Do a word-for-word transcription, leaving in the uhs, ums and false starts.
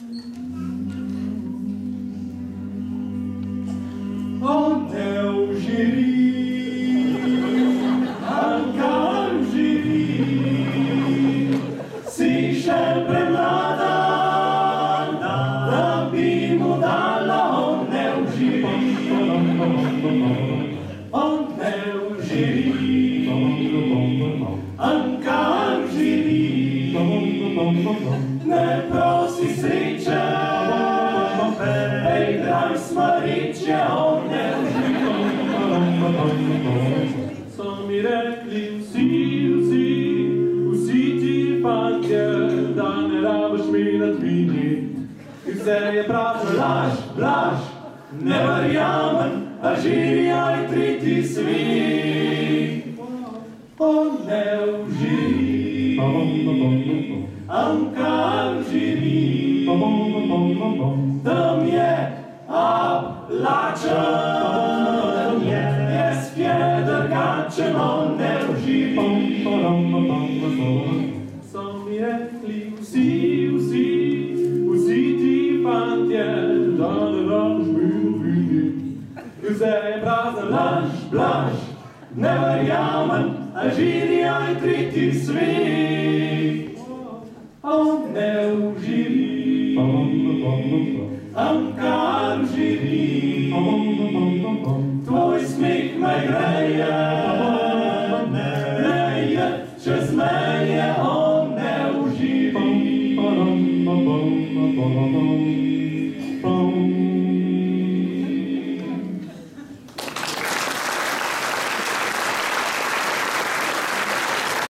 On ne užiri, Anka užiri, si še premlada, da bi mu dala. On ne užiri, on ne užiri, Anka užiri, ne prosi sreče, ej, drag smariče, on ne užiri. So mi rekli vsi, vsi, vsi ti fantje, da ne rabiš mi nadviniti. In vse je prazno, laž, laž, ne verjamem, a žirjaj tretji svit. On ne užiri, Anka užiri, tam je oblačen, je spje drgačen, on ne užiri. So mi rekli vsi, vsi, vsi ti fantje, da ne rabiš mi nadviniti. In vse je prazna laž, laž, ne verjamem, a žirjaj tretji svit. On ne užiri, Anka užiri, tvoj smeh me greje, greje čez meje, on ne užiri.